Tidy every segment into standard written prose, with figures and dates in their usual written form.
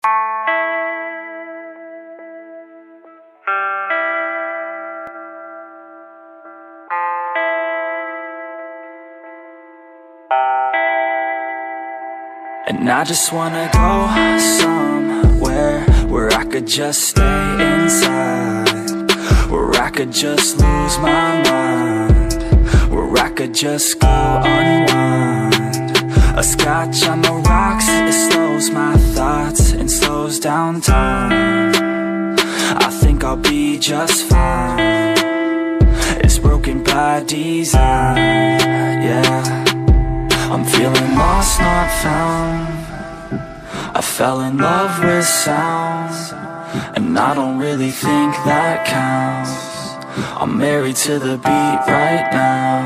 And I just wanna go somewhere where I could just stay inside, where I could just lose my mind, where I could just go unwind. A scotch on the rocks, it slows my thoughts and slows down time. I think I'll be just fine. It's broken by design, yeah. I'm feeling lost, not found. I fell in love with sound, and I don't really think that counts. I'm married to the beat right now.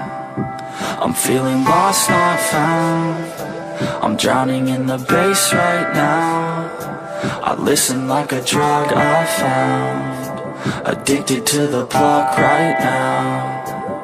I'm feeling lost, not found. I'm drowning in the bass right now. I listen like a drug I found, addicted to the plug right now.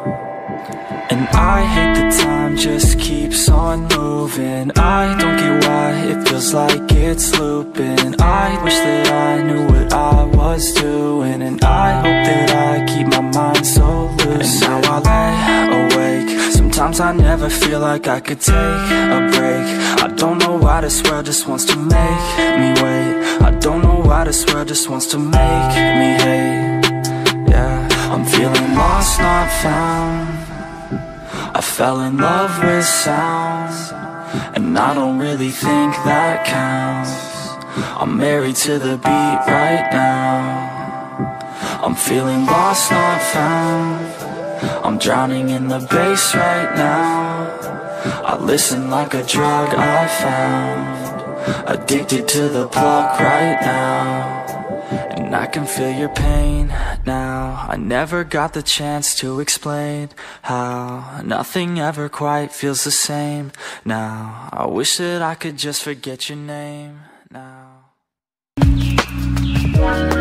And I hate the time just keeps on moving. I don't get why it feels like it's looping. I wish that I knew what I was doing, and I hope that I keep my mind so loose. And now I lay awake. Sometimes I never feel like I could take a break. I don't know why this world just wants to make me wait. I don't know why this world just wants to make me hate. Yeah, I'm feeling lost, not found. I fell in love with sound, and I don't really think that counts. I'm married to the beat right now. I'm feeling lost, not found. I'm drowning in the bass right now. I listen like a drug I found, addicted to the plug right now. And I can feel your pain now. I never got the chance to explain how nothing ever quite feels the same now. I wish that I could just forget your name now.